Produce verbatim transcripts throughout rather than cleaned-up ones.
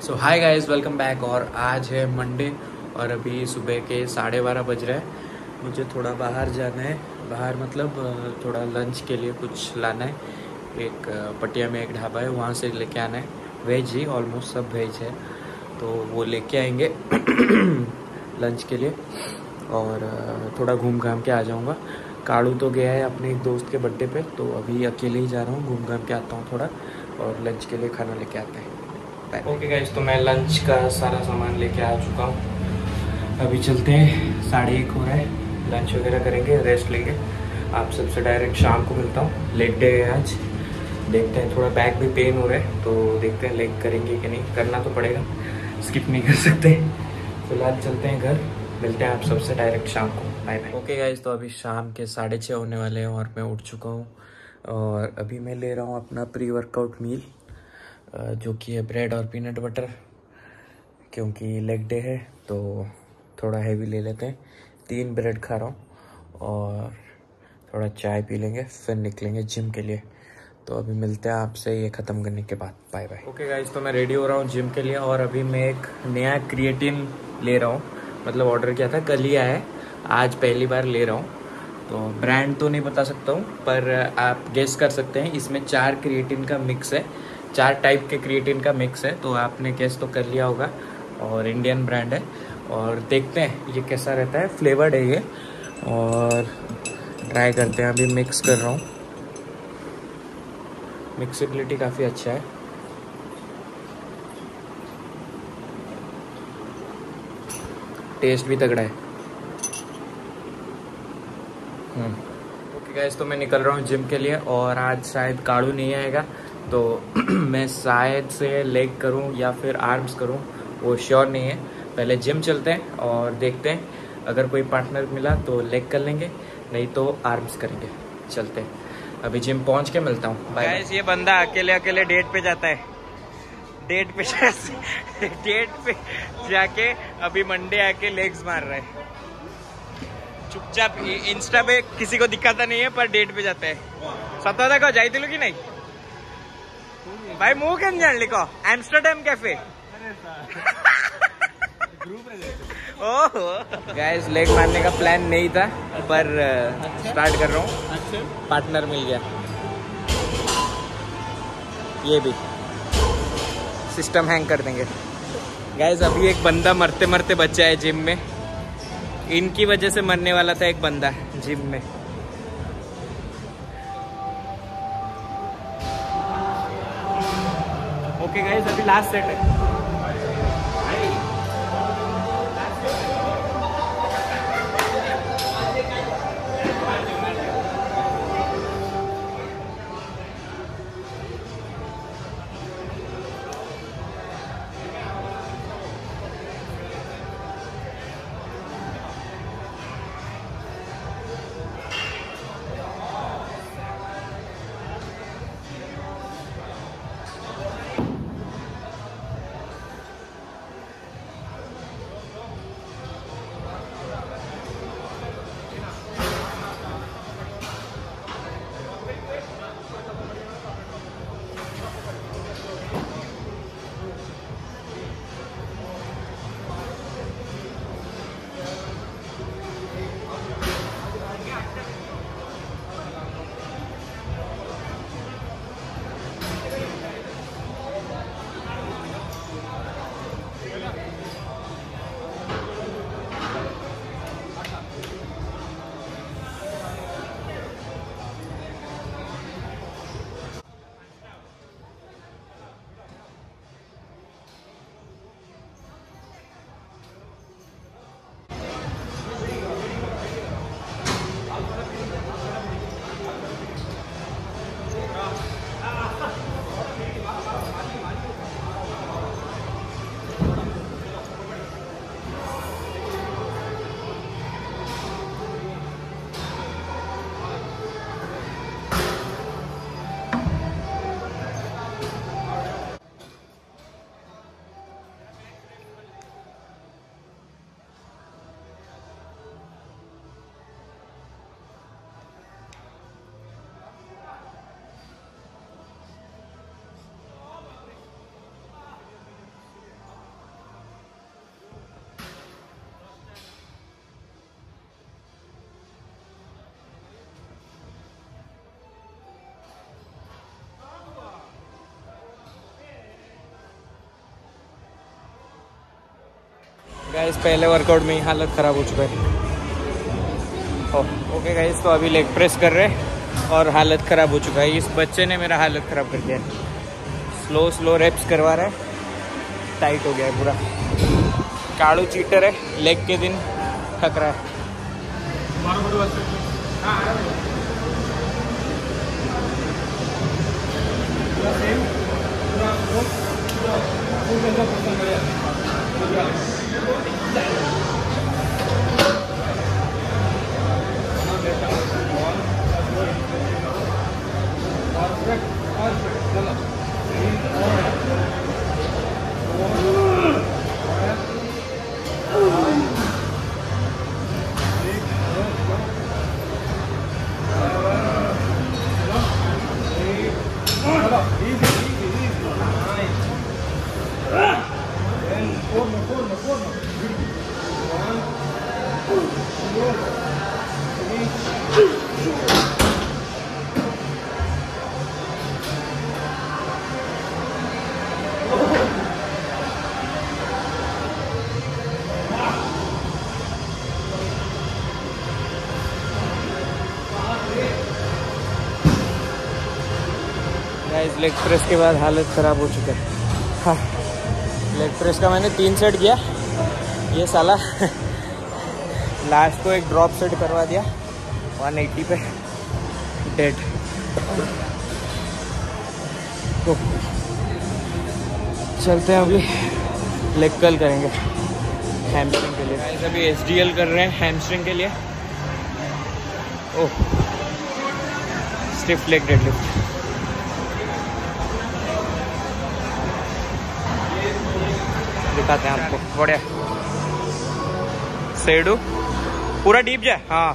सो hi guys, welcome back. और आज है मंडे और अभी सुबह के साढ़े बारह बज रहे हैं। मुझे थोड़ा बाहर जाना है। बाहर मतलब थोड़ा लंच के लिए कुछ लाना है। एक पटिया में एक ढाबा है, वहाँ से लेके आना है। वेज ही, ऑलमोस्ट सब वेज है, तो वो लेके आएंगे लंच के लिए। और थोड़ा घूम घाम के आ जाऊँगा। काड़ू तो गया है अपने एक दोस्त के बर्थडे पे, तो अभी अकेले ही जा रहा हूँ। घूम घाम के आता हूँ थोड़ा, और लंच के लिए खाना लेके आते हैं। ओके गाइस, तो मैं लंच का सारा सामान लेके आ चुका हूँ। अभी चलते हैं, साढ़े एक हो रहा है। लंच वगैरह करेंगे, रेस्ट लेंगे। आप सबसे डायरेक्ट शाम को मिलता हूँ। लेग डे है आज, देखते हैं। थोड़ा बैक भी पेन हो रहा है, तो देखते हैं लेग करेंगे कि नहीं। करना तो पड़ेगा, स्किप नहीं कर सकते। फिलहाल चलते हैं घर, मिलते हैं आप सबसे डायरेक्ट शाम को। Bye bye. ओके गाइस, तो अभी शाम के साढ़े छः होने वाले हैं और मैं उठ चुका हूँ। और अभी मैं ले रहा हूँ अपना प्री वर्कआउट मील, जो कि है ब्रेड और पीनट बटर, क्योंकि लेग डे है तो थोड़ा हैवी ले लेते हैं। तीन ब्रेड खा रहा हूँ और थोड़ा चाय पी लेंगे, फिर निकलेंगे जिम के लिए। तो अभी मिलते हैं आपसे ये ख़त्म करने के बाद। Bye bye. ओके गाइस, तो मैं रेडी हो रहा हूँ जिम के लिए। और अभी मैं एक नया क्रिएटिन ले रहा हूँ, मतलब ऑर्डर किया था, कल ही आया है, आज पहली बार ले रहा हूँ। तो ब्रांड तो नहीं बता सकता हूँ, पर आप गेस कर सकते हैं। इसमें चार क्रिएटिन का मिक्स है, चार टाइप के क्रिएटिन का मिक्स है, तो आपने गेस तो कर लिया होगा। और इंडियन ब्रांड है, और देखते हैं ये कैसा रहता है। फ्लेवर्ड है ये, और ट्राई करते हैं। अभी मिक्स कर रहा हूँ, मिक्सिबिलिटी काफ़ी अच्छा है। टेस्ट भी तगड़ा है। ओके गाइस, तो मैं निकल रहा हूँ जिम के लिए। और आज शायद काड़ू नहीं आएगा, तो मैं शायद से लेग करूं या फिर आर्म्स करूं, वो श्योर नहीं है। पहले जिम चलते हैं और देखते हैं। अगर कोई पार्टनर मिला तो लेग कर लेंगे, नहीं तो आर्म्स करेंगे। चलते हैं, अभी जिम पहुंच के मिलता हूं। बाय गाइस, ये बंदा अकेले अकेले डेट पे जाता है। डेट पे डेट पे जाके अभी मंडे आके लेग्स मार रहा है। चुपचाप इंस्टा पे किसी को दिखाता नहीं है, पर डेट पे जाता है। सत्ता को जाई दिलू कि नहीं भाई? मुंह केम जान लिखो Amsterdam cafe. Oh guys, leg मारने का प्लान नहीं था, पर स्टार्ट कर रहा हूँ। पार्टनर मिल गया। ये भी सिस्टम हैंग कर देंगे गाइस। अभी एक बंदा मरते मरते बचा है जिम में। इनकी वजह से मरने वाला था एक बंदा जिम में। ओके गाइस, अभी लास्ट सेट है। गाइस पहले वर्कआउट में ही हालत ख़राब हो चुका है। ओके गाइस, तो अभी लेग प्रेस कर रहे हैं और हालत ख़राब हो चुका है। इस बच्चे ने मेरा हालत ख़राब कर दिया है। स्लो स्लो रेप्स करवा रहा है, टाइट हो गया है पूरा। काड़ू चीटर है, लेग के दिन थक रहा है। गाइस लेग प्रेस के बाद हालत ख़राब हो चुका है। हाँ, लेग प्रेस का मैंने तीन सेट किया। ये साला लास्ट को एक ड्रॉप सेट करवा दिया वन एटी पे, डेड। तो चलते हैं अभी लेग कर्ल करेंगे हैमस्ट्रिंग के लिए। गाइस अभी एस डी एल कर रहे हैं हैमस्ट्रिंग के लिए। Oh, stiff leg deadlift. दिखाते हैं आपको, बढ़िया सेडू पूरा डीप जाए। हाँ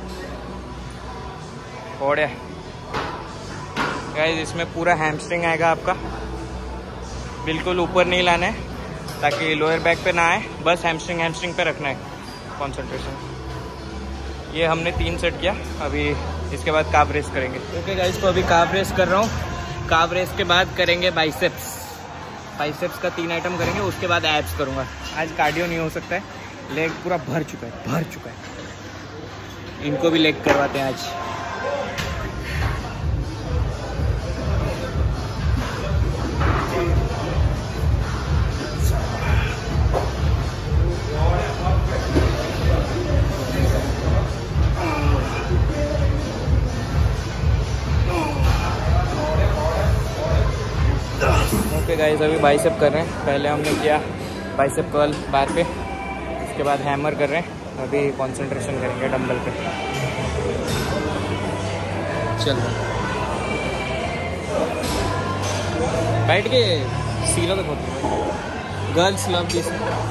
बढ़िया गाइस, इसमें पूरा हैमस्ट्रिंग आएगा आपका। बिल्कुल ऊपर नहीं लाना है ताकि लोअर बैक पे ना आए, बस हैमस्ट्रिंग हैमस्ट्रिंग पे रखना है कंसंट्रेशन। ये हमने तीन सेट किया। अभी इसके बाद काफ रेस करेंगे। ओके गाइस, तो अभी काफ रेस कर रहा हूँ। काफ रेस के बाद करेंगे बाइसेप्स। बाइसेप्स का तीन आइटम करेंगे, उसके बाद एब्स करूँगा। आज कार्डियो नहीं हो सकता है, लेग पूरा भर चुका है, भर चुका है। इनको भी लेग करवाते हैं आज। ओके गाइस, अभी बाइसेप कर रहे हैं। पहले हमने किया बाइसेप कर्ल बार पे, उसके बाद हैमर कर रहे हैं। अभी कंसंट्रेशन करेंगे डंबल पे। चल बैठ के सीधा तक होती है। Girls love this.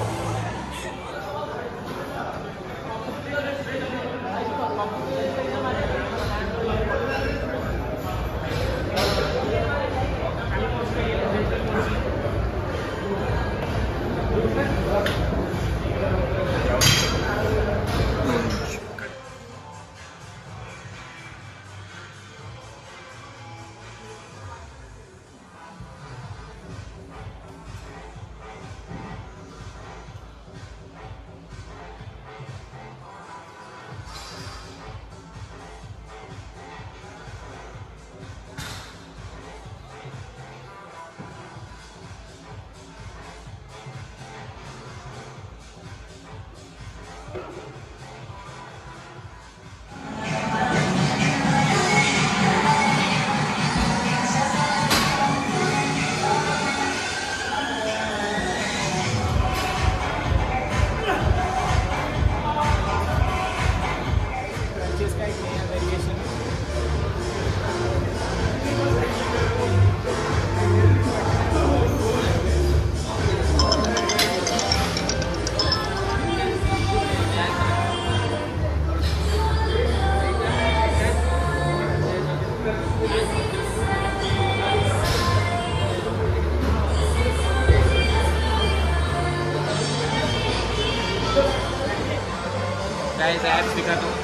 Guys abs दिखा दो।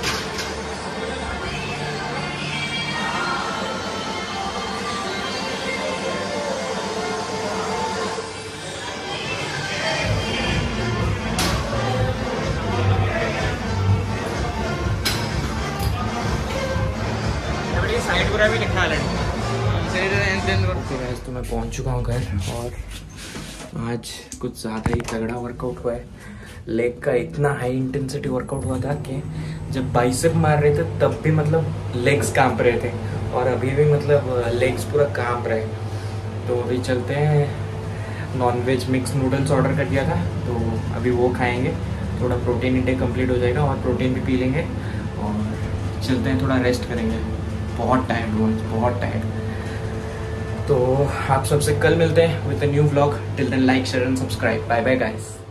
पहुंच चुका हूँ घर और आज कुछ ज़्यादा ही तगड़ा वर्कआउट हुआ है। लेग का इतना हाई इंटेंसिटी वर्कआउट हुआ था कि जब बाइसेप मार रहे थे तब भी मतलब लेग्स कांप रहे थे और अभी भी मतलब लेग्स पूरा कांप रहे। तो अभी चलते हैं, non veg mix noodles order कर दिया था तो अभी वो खाएंगे, थोड़ा प्रोटीन इंटेक कंप्लीट हो जाएगा और प्रोटीन भी पी लेंगे और चलते हैं, थोड़ा रेस्ट करेंगे। बहुत टायर्ड हुआ, बहुत टायर्ड। तो आप सबसे कल मिलते हैं with a new vlog. Till then like share and subscribe. Bye bye guys.